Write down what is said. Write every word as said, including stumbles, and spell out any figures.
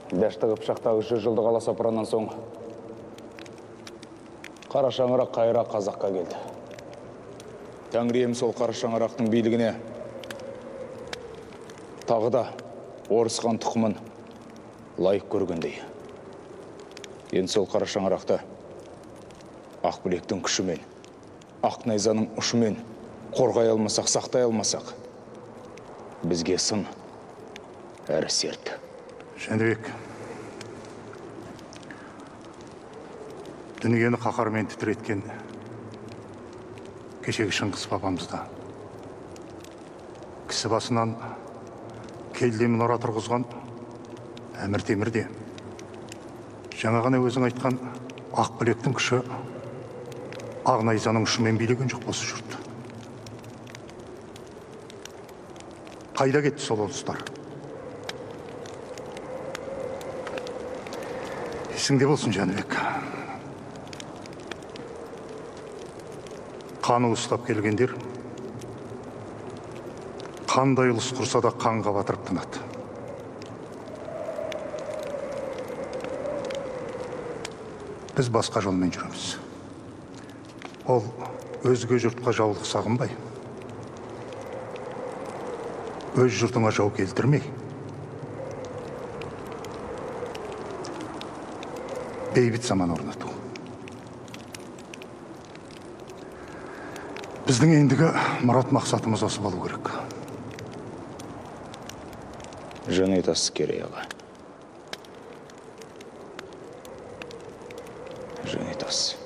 Дәшті қыпшақтағы жүз жылдық аласапыраннан соң қара шаңырақ қайра қазаққа келді. Тәңірем сол қара шаңырақтың билігіне тағы да орыс хан тұқымын лайық көргендей. Енді сол қара шаңырақты ақ білектің күшімен, ақ найзаның ұшымен қорғай алмасақ, сақтай алмасақ, бізге сын әрі серт. Жәнібек, дүниені қаһармен тітіреткен кешегі Шыңғыс бабамызда кісі басынан келде мұнара тұрғызған Әмір Темірде жаңа ғана өзің айтқан ақ білектің күші ақ найзаның ұшымен билеген жоқ осы жұртты. Қайда кетті сол ұлыстар? Есіңде болсын, Жәнібек. Қаны ұстап келгендер қандай ұлыс құрса да қанға батырып тынады. Біз басқа жолмен жүреміз. Ол өзге жұртқа жаулық сағынбай, өз жұртыңа жау келтірмей, бейбіт заман орнату. Біздің ендігі мұрат мақсатымыз осы болу керек. Жаны тас керей аға. Жаны тас.